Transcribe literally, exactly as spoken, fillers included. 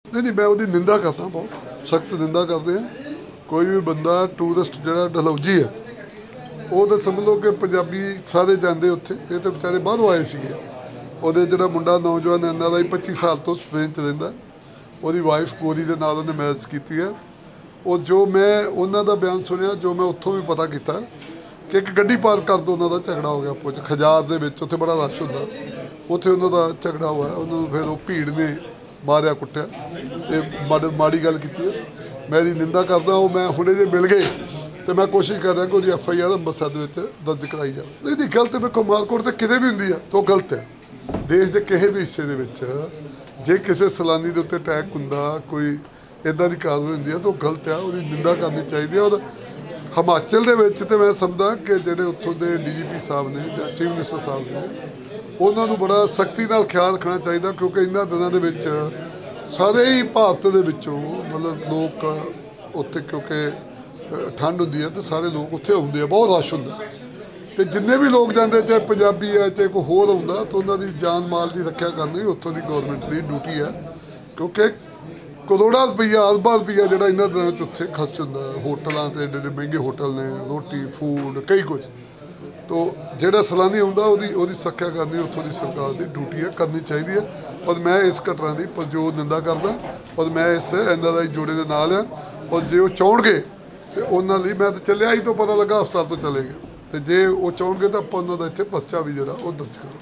नहीं नहीं मैं उसकी निंदा करता, बहुत सख्त निंदा करते हैं। कोई भी बंदा टूरिस्ट जो डलहौजी है वो तो समझ लो कि पंजाबी सारे जाते उत्थे, ये तो बेचारे बाहरों आए थे। वो जो मुंडा नौजवान है इन्हों का पच्ची साल तो स्पेन च रहिंदा, वो वाइफ गोरी के नाल उन्हें मैरिज की है। वो जो मैं उन्हों का बयान सुनिया, जो मैं उत्थों भी पता किया कि एक गड्डी पार्क कर दो उन्हों का झगड़ा हो गया आपस खजार के उत्थे बड़ा रश होंदा, उत्थे उन्हों का झगड़ा हुआ, उन्होंने फिर वो भीड़ ने मारिया कुटिया, ये माड़ी माड़ी गल की है। मैं इसकी निंदा करदा, वो मैं हुणे जे मिल गए तो मैं कोशिश कर रहा कि वो एफ आई आर अंमृतसर दर्ज कराई जाए। नहीं नहीं गलत देखो मालकोट तो कितने भी होंगी है तो गलत है। देश के किसी भी हिस्से के जे किसी सैलानी के उत्ते अटैक होंदा, कोई इदा की कार्रवाई होंगी है तो गलत है, वो निंदा करनी चाहिए। और हिमाचल के तो मैं समझदा कि जोड़े उत्थों के डी जी पी साहब ने या चीफ मिनिस्टर साहब ने उन्होंने बड़ा सख्ती नाल ख्याल रखना चाहिए, क्योंकि इन्होंने दिनों के सारे ही भारत के मतलब लोग उत्थे क्योंकि ठंड होंगी है तो सारे लोग उत्थे आउंदे, बहुत रश होंदा, तो जिन्ने भी लोग जाते चाहे पंजाबी है चाहे कोई होर आउंदा तो उन्होंने जान माल की रक्षा करनी उत्थों की गौरमेंट की ड्यूटी है। क्योंकि करोड़ा रुपया अरबा रुपया जो इन्होंने दिनों उत्थे खर्च होंदा, होटलों से एडे महंगे होटल ने, रोटी फूड कई कुछ, तो जोड़ा सैलानी आउंदा उसकी सुरक्षा करनी उत्थों की सरकार की ड्यूटी है, करनी चाहिए है। और मैं इस घटना की परजोर निंदा करदा और मैं इस एन आर आई जोड़े के नाल है। और जे वो चाहणगे तो उन्होंने मैं तो चलिया ही तो पता लगा हस्पताल तो चले गए, तो जे वो चाहणगे तो आप उन्होंने इत्थे पर्चा भी जोड़ा वो दर्ज करो।